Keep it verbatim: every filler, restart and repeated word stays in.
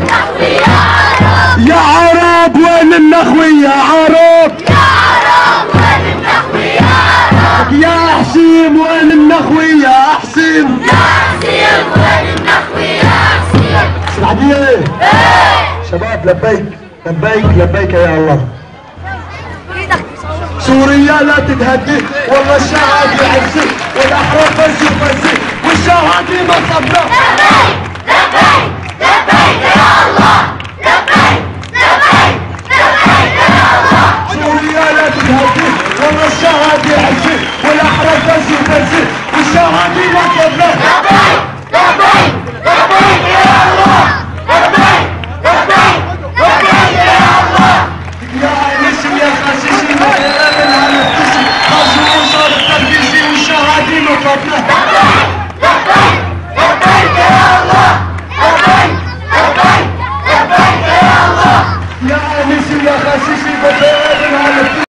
يا عرب وين النخوي يا عرب، يا عرب وين النخوي يا عرب، يا حسيم وين النخوي يا حسيم، يا حسيم وين النخوي يا حسيم. السعدية ايه؟ ايه شباب لبيك لبيك لبيك يا الله. سوريا لا تتهدي والله الشعب يعزي والاحرار فزي وفزي والشهادي ما صبنا. لبيك لبيك لبيك يا الله، لبيك لبيك لبيك يا الله. سوريا لا تتهدي والله الشعب يعزي والاحرار فزي وفزي والشهادي ما صبنا. لبيك لبيك لبيك يا الله، لبيك لبيك لبيك يا الله. يا نسم يا خاسسي ما من هالنفسي خاصم وصار التربيسي والشهادي ما صبنا. لبيك لبيك لبيك يا الله، لبيك لبيك لبيك يا الله. يا نسم يا خاسسي ما من هالنفسي